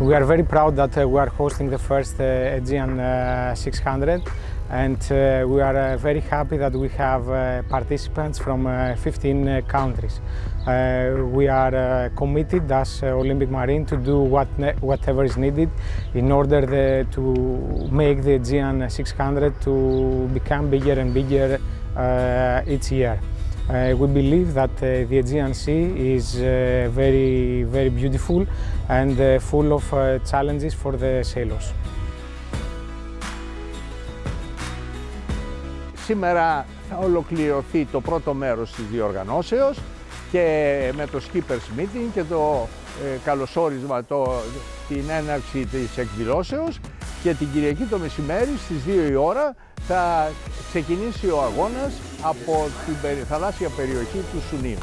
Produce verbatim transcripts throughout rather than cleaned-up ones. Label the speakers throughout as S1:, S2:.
S1: We are very proud that uh, we are hosting the first uh, Aegean uh, six hundred, and uh, we are uh, very happy that we have uh, participants from uh, fifteen uh, countries. Uh, we are uh, committed as uh, Olympic Marine to do what whatever is needed in order the, to make the Aegean six hundred to become bigger and bigger uh, each year. Uh, we believe that uh, the Aegean Sea is uh, very, very beautiful and uh, full of uh, challenges for the sailors.
S2: Σήμερα θα ολοκληρωθεί το πρώτο μέρος της διοργανώσεως και με το Skippers Meeting και το ε, καλωσόρισμα, το, την έναρξη της εκδηλώσεως, και την Κυριακή το μεσημέρι στις δύο η ώρα θα ξεκινήσει ο αγώνας από την θαλάσσια περιοχή του Sounio.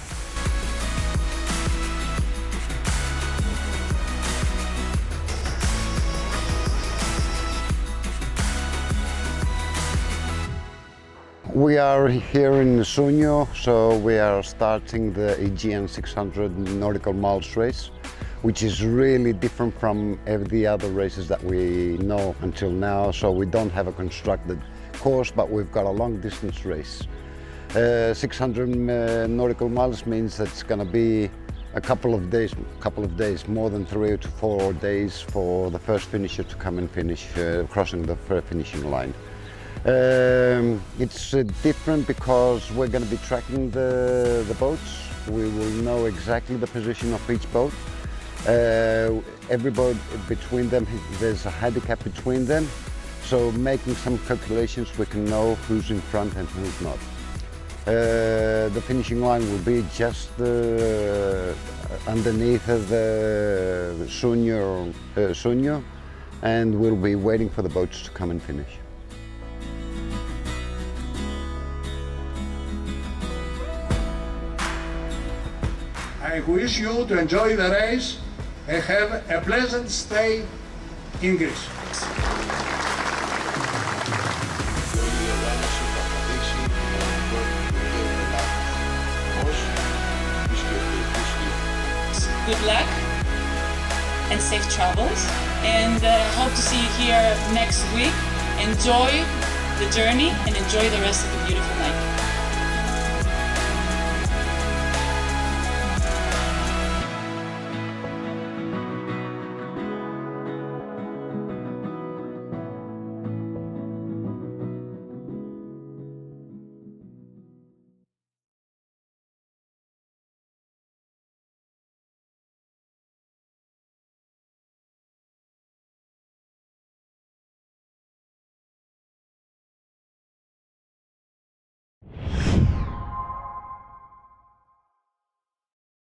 S3: We are here in Sounio, so we are starting the Aegean six hundred nautical miles race, which is really different from every other races that we know until now. So we don't have a constructed course, but we've got a long distance race. Uh, six hundred uh, nautical miles means that it's going to be a couple of days, couple of days, more than three to four days for the first finisher to come and finish, uh, crossing the finishing line. Um, it's uh, different because we're going to be tracking the, the boats. We will know exactly the position of each boat. Uh, every boat between them, there's a handicap between them. So making some calculations, we can know who's in front and who's not. Uh, the finishing line will be just uh, underneath the Sounio, uh, Sounio, and we'll be waiting for the boats to come and finish.
S4: I wish you to enjoy the race and have a pleasant stay in Greece.
S5: Good luck and safe travels, and uh, hope to see you here next week. Enjoy the journey and enjoy the rest of the beautiful night.